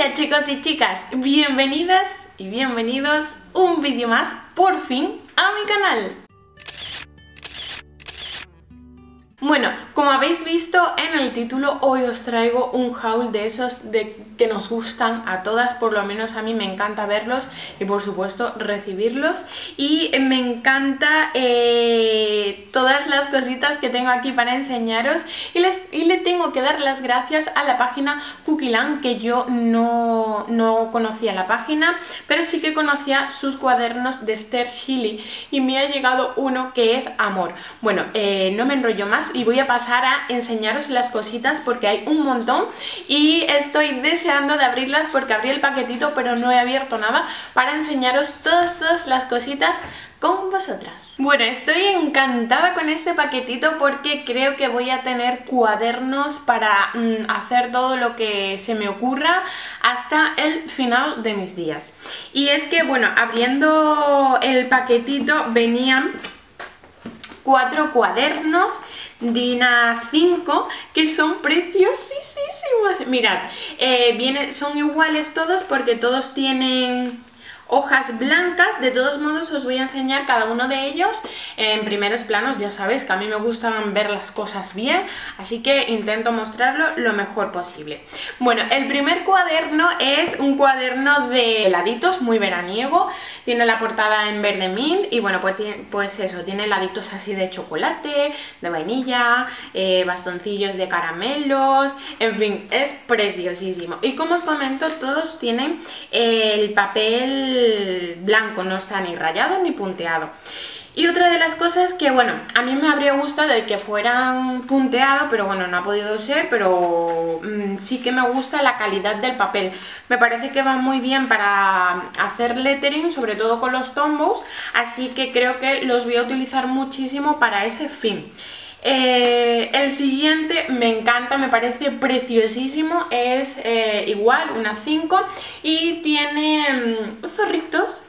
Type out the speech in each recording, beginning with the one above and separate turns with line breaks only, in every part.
Hola chicos y chicas, bienvenidas y bienvenidos un vídeo más, por fin, a mi canal. Bueno, como habéis visto en el título, hoy os traigo un haul de esos que nos gustan a todas, por lo menos a mí me encanta verlos y por supuesto recibirlos. Y me encanta todas las cositas que tengo aquí para enseñaros y le tengo que dar las gracias a la página Cookieland, que yo no conocía la página, pero sí que conocía sus cuadernos de Esther Healy y me ha llegado uno que es Amor. Bueno, no me enrollo más y voy a pasar a enseñaros las cositas porque hay un montón y estoy deseando de abrirlas porque abrí el paquetito pero no he abierto nada para enseñaros todas las cositas con vosotras. Bueno, estoy encantada con este paquetito porque creo que voy a tener cuadernos para hacer todo lo que se me ocurra hasta el final de mis días. Y es que, bueno, abriendo el paquetito venían 4 cuadernos DIN A5 que son preciosísimos. Mirad, son iguales todos porque todos tienen hojas blancas. De todos modos os voy a enseñar cada uno de ellos en primeros planos. Ya sabéis que a mí me gustan ver las cosas bien, así que intento mostrarlo lo mejor posible. Bueno, el primer cuaderno es un cuaderno de heladitos muy veraniego. Tiene la portada en verde mint y bueno, pues eso, tiene heladitos así de chocolate, de vainilla, bastoncillos de caramelos, en fin, es preciosísimo. Y como os comento, todos tienen el papel blanco, no está ni rayado ni punteado. Y otra de las cosas que, bueno, a mí me habría gustado de que fueran punteado, pero bueno, no ha podido ser, pero sí que me gusta la calidad del papel. Me parece que va muy bien para hacer lettering, sobre todo con los tombos, así que creo que los voy a utilizar muchísimo para ese fin. El siguiente me encanta, me parece preciosísimo, es igual, una 5 y tiene zorritos.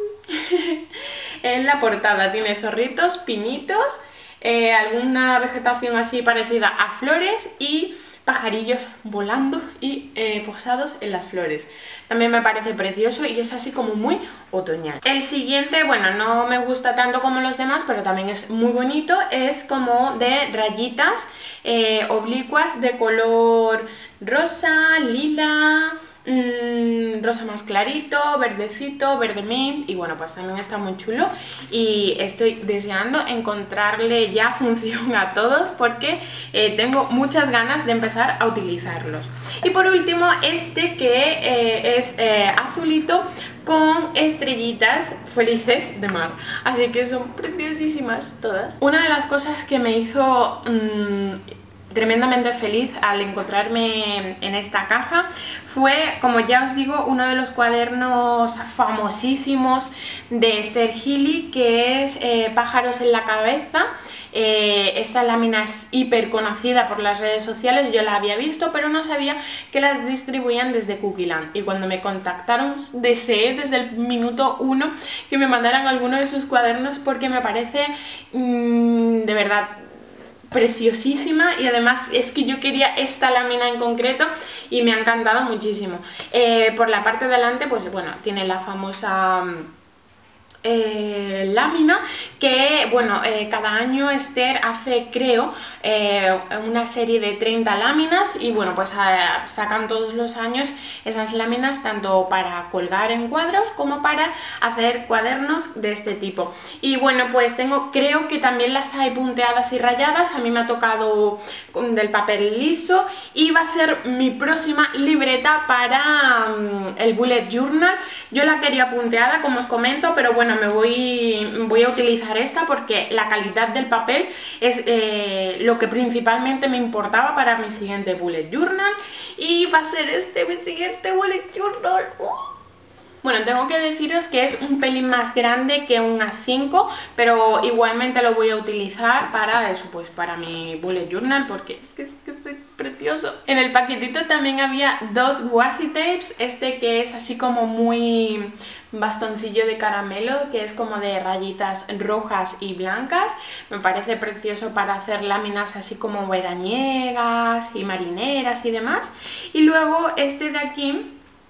En la portada tiene zorritos, pinitos, alguna vegetación así parecida a flores y pajarillos volando y posados en las flores. También me parece precioso y es así como muy otoñal. El siguiente, bueno, no me gusta tanto como los demás, pero también es muy bonito. Es como de rayitas oblicuas de color rosa, lila, rosa más clarito, verdecito, verde mint, y bueno, pues también está muy chulo y estoy deseando encontrarle ya función a todos porque tengo muchas ganas de empezar a utilizarlos. Y por último, este que es azulito con estrellitas felices de mar, así que son preciosísimas todas. Una de las cosas que me hizo tremendamente feliz al encontrarme en esta caja fue, como ya os digo, uno de los cuadernos famosísimos de Esther Healy, que es Pájaros en la cabeza. Esta lámina es hiper conocida por las redes sociales, yo la había visto, pero no sabía que las distribuían desde Cookieland. Y cuando me contactaron deseé desde el minuto 1 que me mandaran alguno de sus cuadernos porque me parece de verdad preciosísima y además es que yo quería esta lámina en concreto y me ha encantado muchísimo. Por la parte de delante, pues bueno, tiene la famosa lámina que, bueno, cada año Esther hace, creo, una serie de 30 láminas y bueno, pues sacan todos los años esas láminas tanto para colgar en cuadros como para hacer cuadernos de este tipo. Y bueno, pues creo que también las hay punteadas y rayadas. A mí me ha tocado del papel liso y va a ser mi próxima libreta para el bullet journal. Yo la quería punteada, como os comento, pero bueno, voy a utilizar esta porque la calidad del papel es lo que principalmente me importaba para mi siguiente bullet journal y va a ser mi siguiente bullet journal. Bueno, tengo que deciros que es un pelín más grande que un A5, pero igualmente lo voy a utilizar para eso, pues para mi bullet journal, porque es que es precioso. En el paquetito también había 2 washi tapes, este que es así como muy bastoncillo de caramelo, que es como de rayitas rojas y blancas. Me parece precioso para hacer láminas así como veraniegas y marineras y demás. Y luego este de aquí,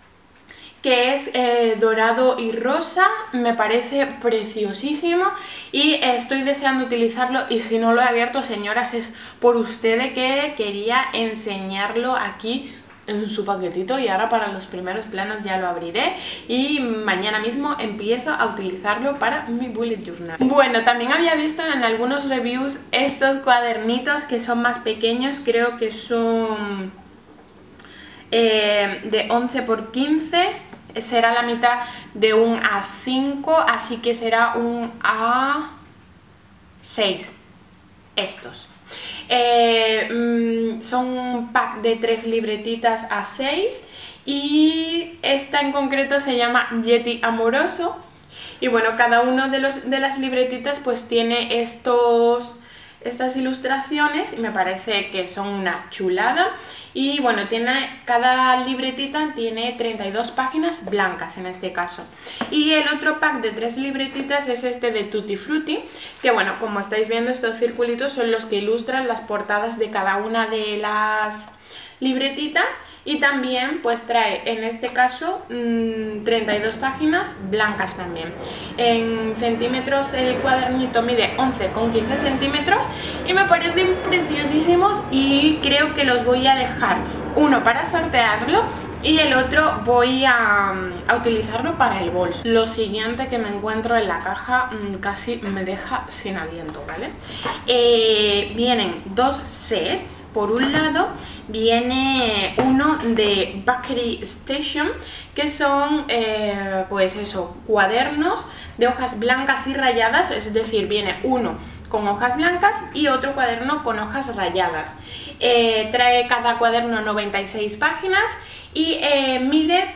que es dorado y rosa, me parece preciosísimo y estoy deseando utilizarlo, y si no lo he abierto, señoras, es por ustedes que quería enseñarlo aquí en su paquetito, y ahora para los primeros planos ya lo abriré y mañana mismo empiezo a utilizarlo para mi bullet journal. Bueno, también había visto en algunos reviews estos cuadernitos que son más pequeños, creo que son de 11 por 15, será la mitad de un A5, así que será un A6 estos. Son un pack de 3 libretitas A6 y esta en concreto se llama Yeti Amoroso, y bueno, cada uno de las libretitas pues tiene estas ilustraciones y me parece que son una chulada. Y bueno, cada libretita tiene 32 páginas blancas en este caso. Y el otro pack de 3 libretitas es este de Tutti Frutti, que bueno, como estáis viendo, estos circulitos son los que ilustran las portadas de cada una de las libretitas, y también pues trae en este caso 32 páginas blancas también. En centímetros el cuadernito mide 11,15 centímetros y me parecen preciosísimos, y creo que los voy a dejar uno para sortearlo y el otro voy a utilizarlo para el bolso. Lo siguiente que me encuentro en la caja casi me deja sin aliento, ¿vale? Vienen 2 sets. Por un lado viene uno de Bakery Station, que son pues eso, cuadernos de hojas blancas y rayadas, es decir, viene uno con hojas blancas y otro cuaderno con hojas rayadas. Trae cada cuaderno 96 páginas y mide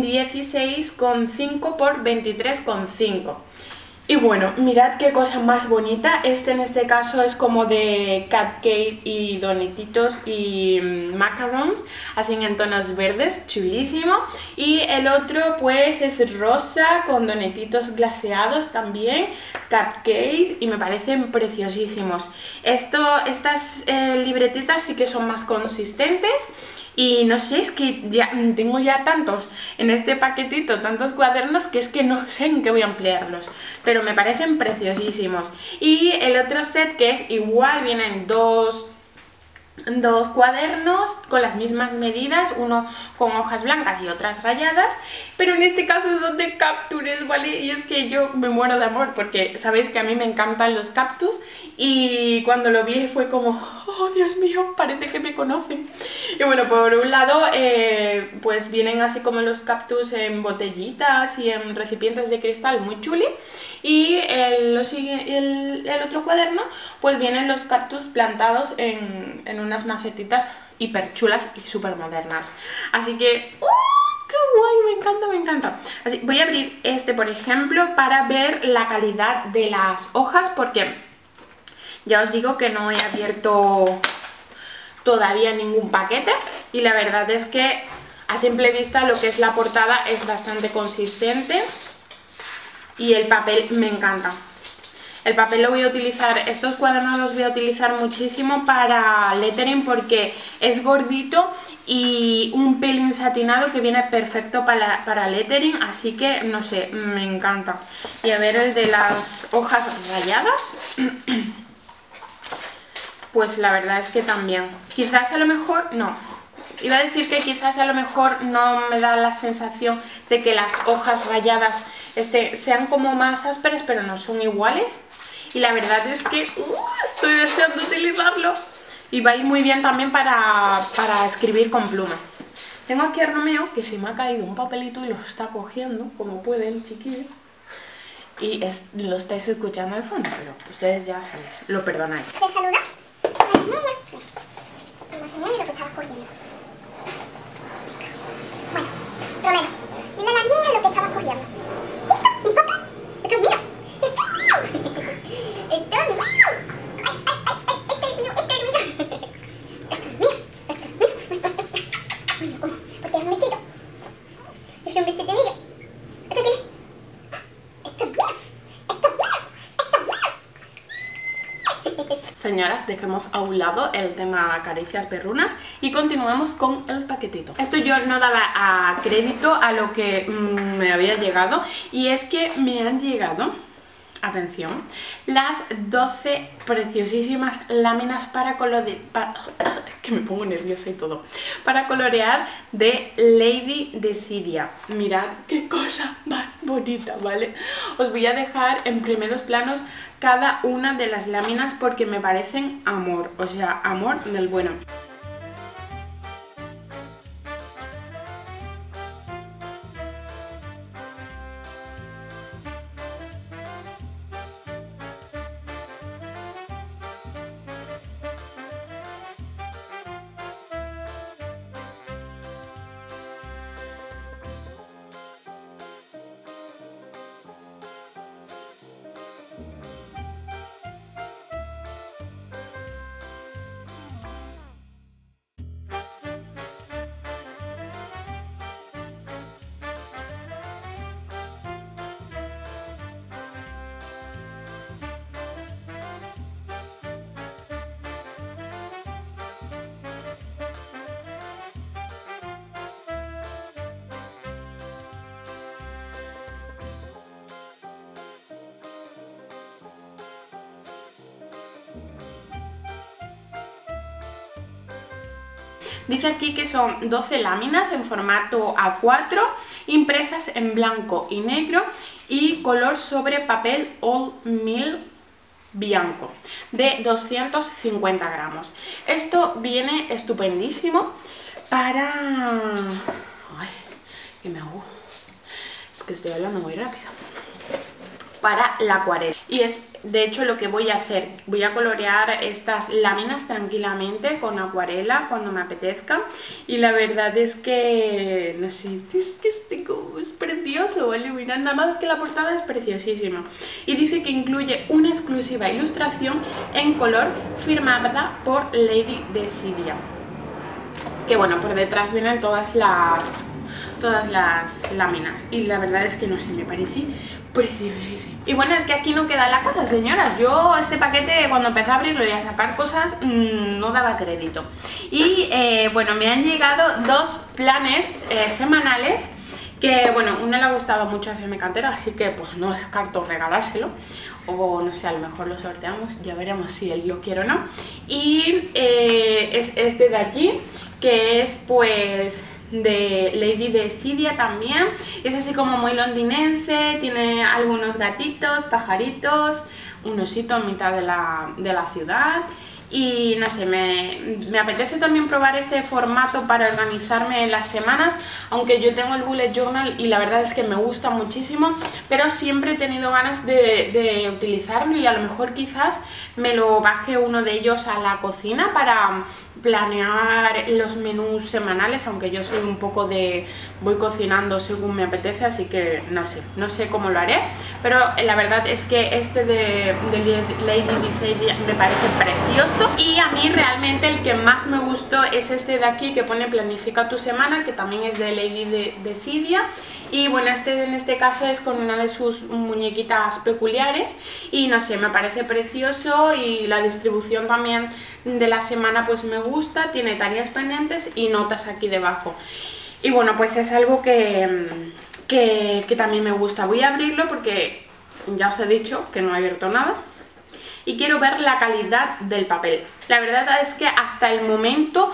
16,5 por 23,5. Y bueno, mirad qué cosa más bonita. En este caso es como de cupcake y donetitos y macarons, así en tonos verdes, chulísimo. Y el otro pues es rosa con donetitos glaseados también, cupcake, y me parecen preciosísimos. Estas libretitas sí que son más consistentes. Y no sé, es que ya tengo ya tantos en este paquetito, tantos cuadernos, que es que no sé en qué voy a emplearlos, pero me parecen preciosísimos. Y el otro set, que es igual, vienen dos cuadernos con las mismas medidas, uno con hojas blancas y otras rayadas, pero en este caso son de cactus, ¿vale? Y es que yo me muero de amor porque sabéis que a mí me encantan los cactus, y cuando lo vi fue como, oh Dios mío, parece que me conocen. Y bueno, por un lado pues vienen así como los cactus en botellitas y en recipientes de cristal, muy chuli. Y el otro cuaderno pues vienen los cactus plantados en unas macetitas hiper chulas y súper modernas. Así que ¡qué guay! Me encanta, me encanta. Así, voy a abrir este, por ejemplo, para ver la calidad de las hojas, porque ya os digo que no he abierto todavía ningún paquete, y la verdad es que a simple vista lo que es la portada es bastante consistente. Y el papel me encanta. El papel lo voy a utilizar, estos cuadernos los voy a utilizar muchísimo para lettering, porque es gordito y un pelín satinado que viene perfecto para lettering, así que no sé, me encanta. Y a ver el de las hojas rayadas. Pues la verdad es que también. Quizás a lo mejor, no. Iba a decir que quizás a lo mejor no me da la sensación de que las hojas rayadas sean como más ásperas, pero no son iguales. Y la verdad es que estoy deseando utilizarlo. Y va a ir muy bien también para escribir con pluma. Tengo aquí a Romeo, que se me ha caído un papelito y lo está cogiendo, como puede el chiquillo. Y lo estáis escuchando de fondo, pero ustedes ya sabéis, lo perdonáis.
¿Te saluda? Hola, niña. Vamos a enseñarle lo que estabas cogiendo. Bueno, Romero, dile a las niñas lo que estabas cogiendo. ¿Esto? ¿Un papel? ¡Esto es mío! ¡Esto es mío! ¡Esto es mío! ¡Ay, ay, ay! ¡Esto es mío! ¡Esto es mío! ¡Esto es mío! ¡Esto es mío! Bueno, ¿cómo? Porque es un vestido. Es un vestido mío. ¿Esto qué es? ¡Esto es mío! ¡Esto es mío! ¡Esto es mío!
señoras, dejemos a un lado el tema caricias perrunas y continuemos con el paquetito. Esto yo no daba a crédito a lo que me había llegado, y es que me han llegado, atención, las 12 preciosísimas láminas para colorear, que me pongo nerviosa y todo, para colorear de Lady Decidia. Mirad qué cosa más bonita, ¿vale? Os voy a dejar en primeros planos cada una de las láminas porque me parecen amor, o sea, amor del bueno. Dice aquí que son 12 láminas en formato A4, impresas en blanco y negro y color sobre papel All Mill Bianco, de 250 gramos. Esto viene estupendísimo para... Ay, que me hago... Es que estoy hablando muy rápido. Para la acuarela. Y es de hecho lo que voy a hacer. Voy a colorear estas láminas tranquilamente con acuarela cuando me apetezca. Y la verdad es que... no sé, es que es precioso, ¿vale? Mirad, nada más que la portada es preciosísima. Y dice que incluye una exclusiva ilustración en color firmada por Lady Decidia. Que bueno, por detrás vienen todas las láminas. Y la verdad es que no sé, me parece preciosísimo. Y bueno, es que aquí no queda la cosa, señoras. Yo este paquete, cuando empecé a abrirlo y a sacar cosas, no daba crédito. Y bueno, me han llegado dos planners semanales que, bueno, una le ha gustado mucho a FM Cantera, así que pues no descarto regalárselo. O no sé, a lo mejor lo sorteamos, ya veremos si él lo quiere o no. Y es este de aquí, que es pues... de Lady Decidia también. Es así como muy londinense, tiene algunos gatitos, pajaritos, un osito en mitad de la ciudad. Y no sé, me apetece también probar este formato para organizarme en las semanas, aunque yo tengo el bullet journal y la verdad es que me gusta muchísimo, pero siempre he tenido ganas de utilizarlo y a lo mejor quizás me lo baje uno de ellos a la cocina para planear los menús semanales, aunque yo soy un poco de voy cocinando según me apetece, así que no sé cómo lo haré, pero la verdad es que este de Lady Decidia me parece precioso. Y a mí realmente el que más me gustó es este de aquí que pone planifica tu semana, que también es de Lady Decidia. Y bueno, este en este caso es con una de sus muñequitas peculiares y no sé, me parece precioso y la distribución también de la semana pues me gusta, tiene tareas pendientes y notas aquí debajo. Y bueno, pues es algo que también me gusta. Voy a abrirlo porque ya os he dicho que no he abierto nada. Y quiero ver la calidad del papel. La verdad es que hasta el momento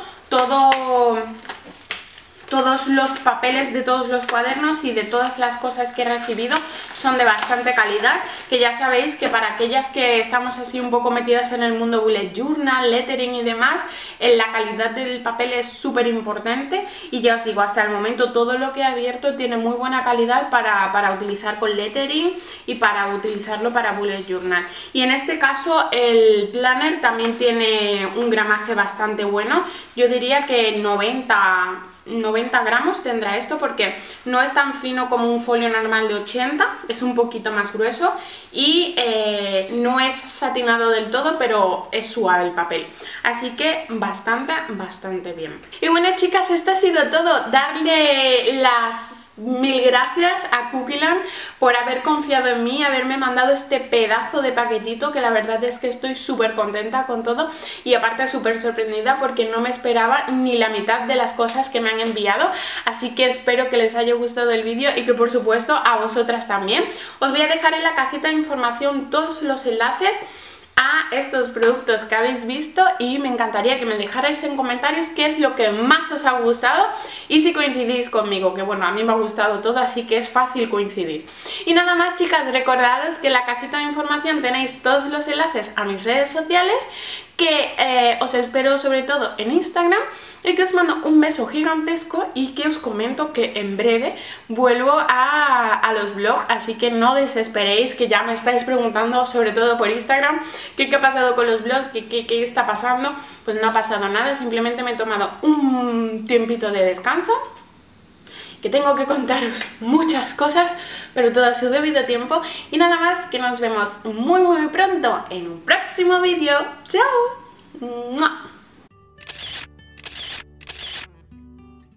todos los papeles de todos los cuadernos y de todas las cosas que he recibido son de bastante calidad, que ya sabéis que para aquellas que estamos así un poco metidas en el mundo bullet journal, lettering y demás, la calidad del papel es súper importante y ya os digo, hasta el momento todo lo que he abierto tiene muy buena calidad para utilizar con lettering y para utilizarlo para bullet journal. Y en este caso el planner también tiene un gramaje bastante bueno, yo diría que 90 gramos tendrá esto porque no es tan fino como un folio normal de 80, es un poquito más grueso y no es satinado del todo, pero es suave el papel, así que bastante bien. Y bueno, chicas, esto ha sido todo. Darle las mil gracias a Cookieland por haber confiado en mí, haberme mandado este pedazo de paquetito, que la verdad es que estoy súper contenta con todo y aparte súper sorprendida porque no me esperaba ni la mitad de las cosas que me han enviado, así que espero que les haya gustado el vídeo y que por supuesto a vosotras también. Os voy a dejar en la cajita de información todos los enlaces a estos productos que habéis visto y me encantaría que me dejarais en comentarios qué es lo que más os ha gustado y si coincidís conmigo, que bueno, a mí me ha gustado todo, así que es fácil coincidir. Y nada más, chicas, recordaros que en la cajita de información tenéis todos los enlaces a mis redes sociales, que os espero sobre todo en Instagram, y que os mando un beso gigantesco y que os comento que en breve vuelvo a los vlogs, así que no desesperéis, que ya me estáis preguntando sobre todo por Instagram qué ha pasado con los vlogs, qué está pasando. Pues no ha pasado nada, simplemente me he tomado un tiempito de descanso, que tengo que contaros muchas cosas, pero todo a su debido tiempo. Y nada más, que nos vemos muy pronto en un próximo vídeo. ¡Chao! ¡Mua!